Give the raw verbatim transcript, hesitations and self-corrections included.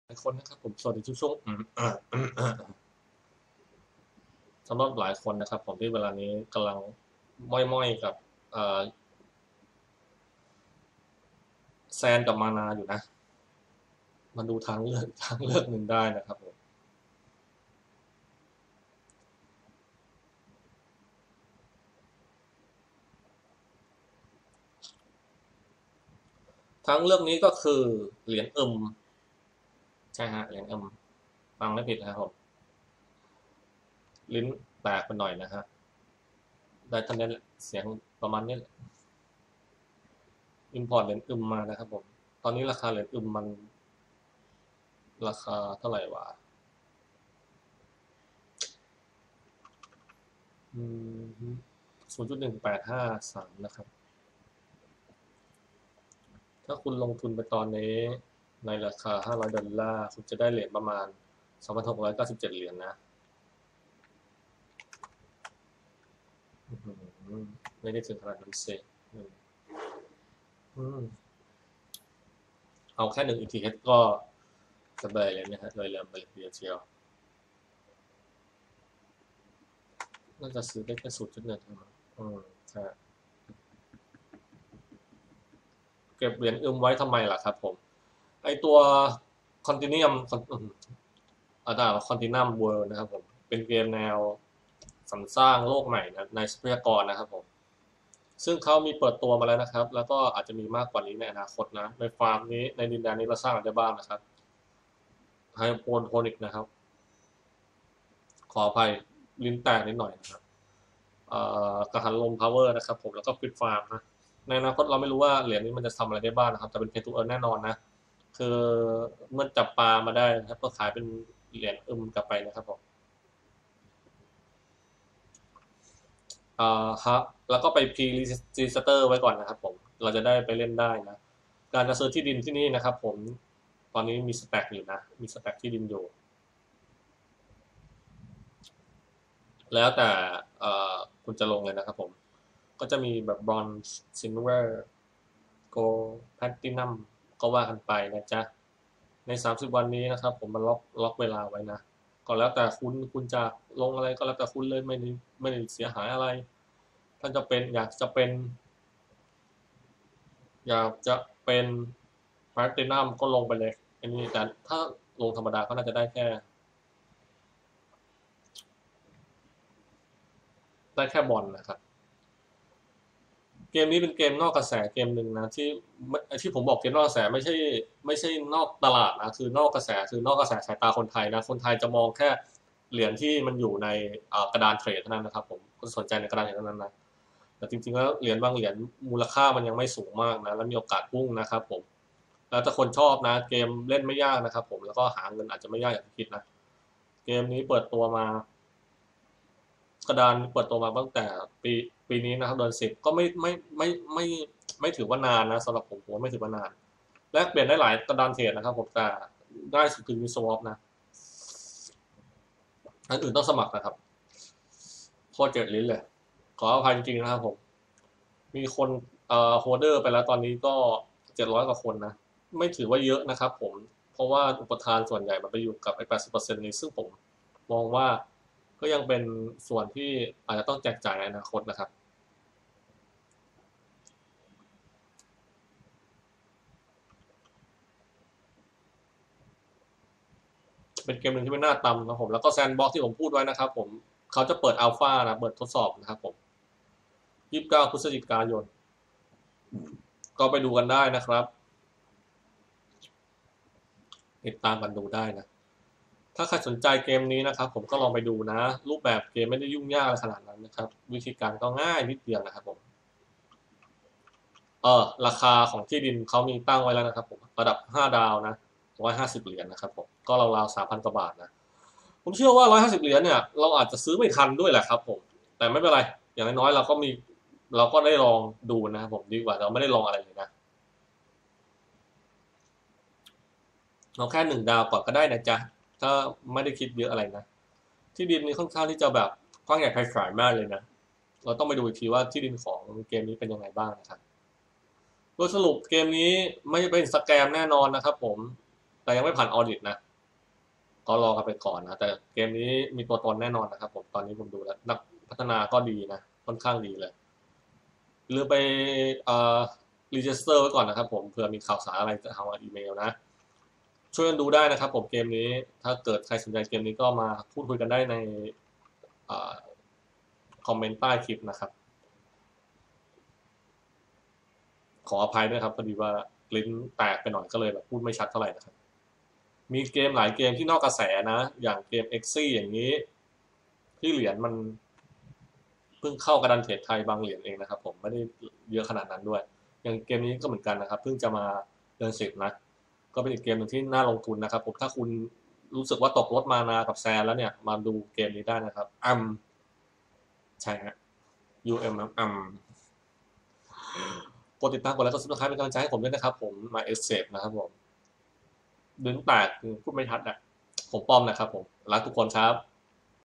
หลายคนนะครับผมสวัสดีทุกช่วงสำหรับหลายคนนะครับผมที่เวลานี้กำลังม้อยๆกับแซนกับมานาอยู่นะมาดูทางเลือกทางเลือกหนึ่งได้นะครับผมทางเลือกนี้ก็คือเหรียญอึมใช่ฮะเหรียญอึมฟังไม่ผิดนะครับผมลิ้นแตกไปหน่อยนะฮะได้ทันนี้เสียงประมาณนี้อินพอร์ตเหรียญอึมมานะครับผมตอนนี้ราคาเหรียญอึมมันราคาเท่าไหร่วะศูนย์จุดหนึ่งแปดห้าสามนะครับถ้าคุณลงทุนไปตอนนี้ในราคาห้าร้อยดอลลาร์คุณจะได้เหรียญประมาณสองพันหกร้อยเก้าสิบเจ็ดเหรียญนะไม่ได้ถึงขนาดนั้นเซเอาแค่หนึ่ง อี ที เอช ก็สบายเลยนะฮะเลยเริ่มไปเรียนเชียวน่าจะซื้อได้แค่ศูนย์จุดหนึ่งอืมใช่เก็บเหรียญอึมไว้ทำไมล่ะครับผมไอตัวคอนติเนียมอาดาคอนตินัมเวิลด์นะครับผมเป็นเกมแนวสรรสร้างโลกใหม่นะในทรัพยากรนะครับผมซึ่งเขามีเปิดตัวมาแล้วนะครับแล้วก็อาจจะมีมากกว่านี้ในอนาคตนะในฟาร์มนี้ในดินแดนนี้เราสร้างอะไรบ้างนะครับไฮโปโทนิกนะครับขออภัยลิ้นแตกนิดหน่อยนะครับกระหันลมพาวเวอร์นะครับผมแล้วก็ฟิตฟาร์มนะในอนาคตเราไม่รู้ว่าเหรียญนี้มันจะทำอะไรได้บ้างนะครับแต่เป็นเพย์ทูเอิร์นแน่นอนนะคือเมื่อจับปลามาได้นะครับก็ขายเป็นเหรียญอึมกลับไปนะครับผมอ่าครับแล้วก็ไปพรีรีสเตอร์ไว้ก่อนนะครับผมเราจะได้ไปเล่นได้นะการจะซื้อที่ดินที่นี่นะครับผมตอนนี้มีสแต็กอยู่นะมีสแต็กที่ดินอยู่แล้วแต่คุณจะลงเลยนะครับผมก็จะมีแบบบรอนซ์ซิลเวอร์โกลด์แพลตินัมก็ว่ากันไปนะจ๊ะในสามสิบวันนี้นะครับผมมันล็อกล็อกเวลาไว้นะก็แล้วแต่คุณคุณจะลงอะไรก็แล้วแต่คุณเลยไม่ได้ไม่ได้เสียหายอะไรท่านจะเป็นอยากจะเป็นอยากจะเป็นแพลตินัมก็ลงไปเลยอันนี้แต่ถ้าลงธรรมดาก็น่าจะได้แค่ได้แค่บอลนะครับเกมนี้เป็นเกมนอกกระแสเกมหนึ่งนะที่ที่ผมบอกเกมนอกกระแสไม่ใช่ไม่ใช่นอกตลาดนะคือนอกกระแสคือนอกกระแสสายตาคนไทยนะคนไทยจะมองแค่เหรียญที่มันอยู่ในกระดานเทรดเท่านั้นนะครับผมก็สนใจในกระดานเทรดเท่านั้นนะแต่จริงๆแล้วเหรียญบางเหรียญมูลค่ามันยังไม่สูงมากนะแล้วมีโอกาสพุ่งนะครับผมแล้วถ้าคนชอบนะเกมเล่นไม่ยากนะครับผมแล้วก็หาเงินอาจจะไม่ยากอย่างที่คิดนะเกมนี้เปิดตัวมากระดานเปิดตัวมาตั้งแต่ปีปีนี้นะครับเดือนสิบก็ไม่ไม่ไม่ไม่ไม่ถือว่านานนะสำหรับผมผมไม่ถือว่านานแลกเปลี่ยนได้หลายกระดานเทรดนะครับผมแต่ได้สุดคือมีสวอปนะอันอื่นต้องสมัครนะครับโคตรเจ็ดลิ้นเลยขออภัยจริงๆนะครับผมมีคนเอ่อโฮเดอร์ไปแล้วตอนนี้ก็เจ็ดร้อยกว่าคนนะไม่ถือว่าเยอะนะครับผมเพราะว่าอุปทานส่วนใหญ่มันไปอยู่กับไอ้แปดสิบเปอร์เซ็นต์นี้ซึ่งผมมองว่าก็ยังเป็นส่วนที่อาจจะต้องแจกจ่ายในอนาคตนะครับเป็นเกมหนึ่งที่ไม่น่าตำนะผมแล้วก็แซนด์บ็อกซ์ที่ผมพูดไว้นะครับผมเขาจะเปิดอัลฟานะเปิดทดสอบนะครับผมยี่สิบเก้าพฤศจิกายนก็ไปดูกันได้นะครับติดตามกันดูได้นะถ้าใครสนใจเกมนี้นะครับผมก็ลองไปดูนะรูปแบบเกมไม่ได้ยุ่งยากขนาดนั้นนะครับวิธีการก็ง่ายนิดเดียวนะครับผมเออราคาของที่ดินเขามีตั้งไว้แล้วนะครับผมระดับห้าดาวนะร้อยห้าสิบเหรียญนะครับผมก็ราวๆสามพันกว่าบาทนะผมเชื่อว่าร้อยห้าสิบเหรียญเนี่ยเราอาจจะซื้อไม่ทันด้วยแหละครับผมแต่ไม่เป็นไรอย่างน้อยๆเราก็มีเราก็ได้ลองดูนะครับผมดีกว่าเราไม่ได้ลองอะไรเลยนะเราแค่หนึ่งดาวก่อนก็ได้นะจ๊ะถ้าไม่ได้คิดเยอะอะไรนะที่ดินนี้ค่อนข้างที่จะแบบกว้างใหญ่ไพศาลมากเลยนะเราต้องไปดูอีกทีว่าที่ดินของเกมนี้เป็นยังไงบ้างนะครับโดยสรุปเกมนี้ไม่เป็นสแกมแน่นอนนะครับผมแต่ยังไม่ผ่านออดิตนะก็รอกันไปก่อนนะแต่เกมนี้มีตัวตนแน่นอนนะครับผมตอนนี้ผมดูแล้วนักพัฒนาก็ดีนะค่อนข้างดีเลยหรือไปเอ่อรีจิสเตอร์ไว้ก่อนนะครับผมเผื่อมีข่าวสารอะไรจะทางอีเมลนะช่วยกันดูได้นะครับผมเกมนี้ถ้าเกิดใครสนใจเกมนี้ก็มาพูดคุยกันได้ในคอมเมนต์ใต้คลิปนะครับขออภัยด้วยครับพอดีว่าลิ้นแตกไปหน่อยก็เลยแบบพูดไม่ชัดเท่าไหร่นะครับมีเกมหลายเกมที่นอกกระแสนะอย่างเกม เอ็กซ์ ซี่อย่างนี้ที่เหรียญมันเพิ่งเข้ากระดานเทรดไทยบางเหรียญเองนะครับผมไม่ได้เยอะขนาดนั้นด้วยอย่างเกมนี้ก็เหมือนกันนะครับเพิ่งจะมาเดือนสิบนะก็เป็นอีกเกมหนึ่งที่น่าลงทุนนะครับผมถ้าคุณรู้สึกว่าตกรถมานากับแซนแล้วเนี่ยมาดูเกมนี้ได้นะครับอัมใช่ฮะ ยู เอ็ม อัมกดติดตามกดไลค์กดซับสไครป์เป็นกำลังใจให้ผมด้วยนะครับผมมาเอสเซฟนะครับผมดึงแตกพูดไม่ทัดอ่ะผมป้อมนะครับผมรักทุกคนครับ